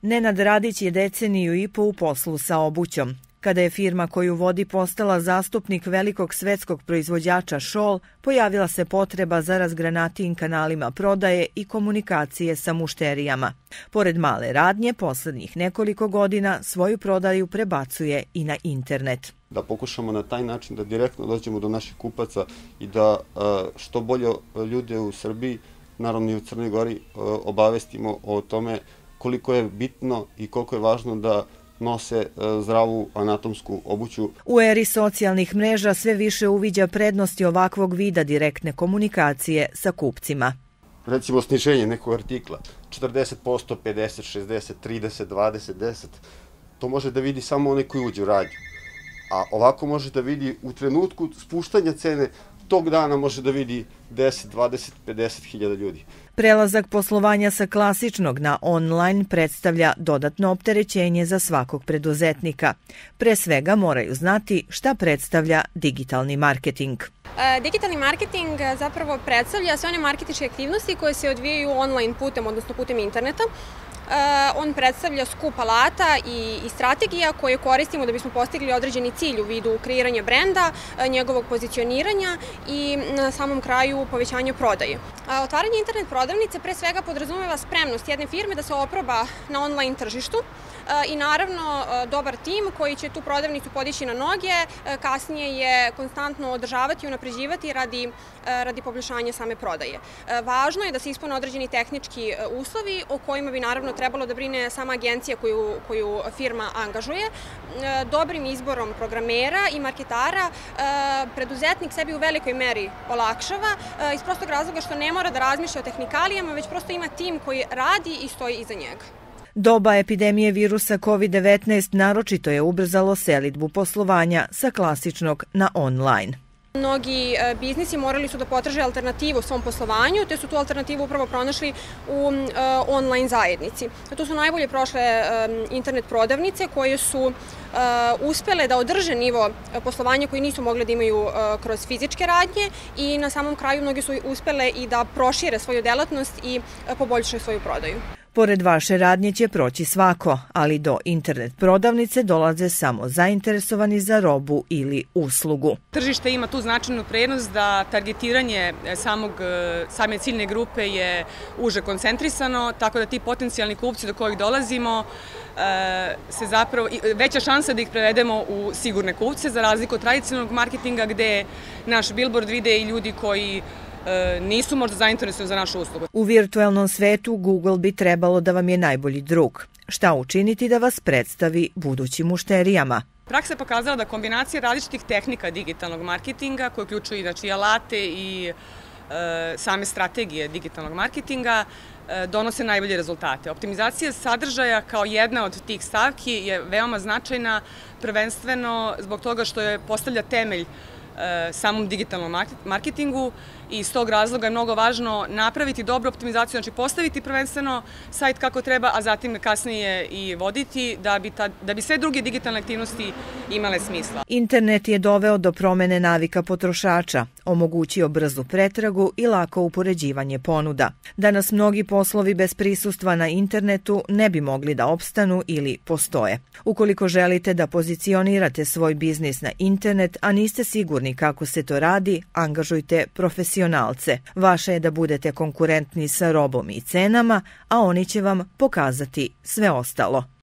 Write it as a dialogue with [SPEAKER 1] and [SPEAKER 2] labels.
[SPEAKER 1] Nenad Radić je deceniju i po u poslu sa obućom. Kada je firma koju vodi postala zastupnik velikog svetskog proizvođača šol, pojavila se potreba za razgranatijim kanalima prodaje i komunikacije sa mušterijama. Pored male radnje, poslednjih nekoliko godina svoju prodaju prebacuje i na internet.
[SPEAKER 2] Da pokušamo na taj način da direktno dođemo do naših kupaca i da što bolje ljude u Srbiji, naravno i u Crnoj Gori, obavestimo o tome koliko je bitno i koliko je važno da nose zdravu anatomsku obuću.
[SPEAKER 1] U eri socijalnih mreža sve više uviđa prednosti ovakvog vida direktne komunikacije sa kupcima.
[SPEAKER 2] Recimo sniženje nekog artikla, 40%, 50, 60, 30, 20, 10, to može da vidi samo onaj koji uđe u radnju. A ovako može da vidi u trenutku spuštanja cene, tog dana može da vidi 10, 20, 50 hiljada ljudi.
[SPEAKER 1] Prelazak poslovanja sa klasičnog na online predstavlja dodatno opterećenje za svakog preduzetnika. Pre svega moraju znati šta predstavlja digitalni marketing.
[SPEAKER 3] Digitalni marketing zapravo predstavlja sve one marketinške aktivnosti koje se odvijaju online putem, odnosno putem interneta. On predstavlja skup alata i strategija koje koristimo da bismo postigli određeni cilj u vidu kreiranja brenda, njegovog pozicioniranja i na samom kraju povećanja prodaje. Otvaranje internet prodavnice pre svega podrazumeva spremnost jedne firme da se oproba na online tržištu i naravno dobar tim koji će tu prodavnicu podići na noge, kasnije je konstantno održavati i unapređivati radi poboljšanja same prodaje. Važno je da se ispune određeni tehnički uslovi o kojima bi naravno trebalo da brine sama agencija koju firma angažuje. Dobrim izborom programera i marketara preduzetnik sebi u velikoj meri olakšava iz prostog razloga što ne mora da razmišlja o tehnikalijama, već prosto ima tim koji radi i stoji iza njega.
[SPEAKER 1] Doba epidemije virusa COVID-19 naročito je ubrzalo selidbu poslovanja sa klasičnog na online.
[SPEAKER 3] Mnogi biznisi morali su da potraže alternativu svom poslovanju, te su tu alternativu upravo pronašli u online zajednici. Tu su najbolje prošle internet prodavnice koje su uspele da održe nivo poslovanja koji nisu mogli da imaju kroz fizičke radnje i na samom kraju mnogi su uspele i da prošire svoju delatnost i poboljšaju svoju prodaju.
[SPEAKER 1] Pored vaše radnje će proći svako, ali do internet prodavnice dolaze samo zainteresovani za robu ili uslugu.
[SPEAKER 4] Tržište ima tu značajnu prednost da targetiranje same ciljne grupe je uže koncentrisano, tako da ti potencijalni kupci do kojih dolazimo se zapravo, veća šansa da ih prevedemo u sigurne kupce, za razliku od tradicionalnog marketinga gde naš billboard vide i ljudi koji nisu možda zainteresovani za našu uslugu.
[SPEAKER 1] U virtualnom svetu Google bi trebalo da vam je najbolji drug. Šta učiniti da vas predstavi budućim mušterijama?
[SPEAKER 4] Praksa je pokazala da kombinacija različitih tehnika digitalnog marketinga, koje uključuju i alate i same strategije digitalnog marketinga, donose najbolje rezultate. Optimizacija sadržaja kao jedna od tih stavki je veoma značajna, prvenstveno zbog toga što je postavlja temelj samom digitalnom marketingu i iz tog razloga je mnogo važno napraviti dobru optimizaciju, znači postaviti prvenstveno sajt kako treba, a zatim kasnije i voditi da bi sve druge digitalne aktivnosti imale smisla.
[SPEAKER 1] Internet je doveo do promene navika potrošača, omogućio brzu pretragu i lako upoređivanje ponuda. Danas mnogi poslovi bez prisustva na internetu ne bi mogli da opstanu ili postoje. Ukoliko želite da pozicionirate svoj biznis na internet, a niste sigurni kako se to radi, angažujte profesionalce. Vaše je da budete konkurentni sa robom i cenama, a oni će vam pokazati sve ostalo.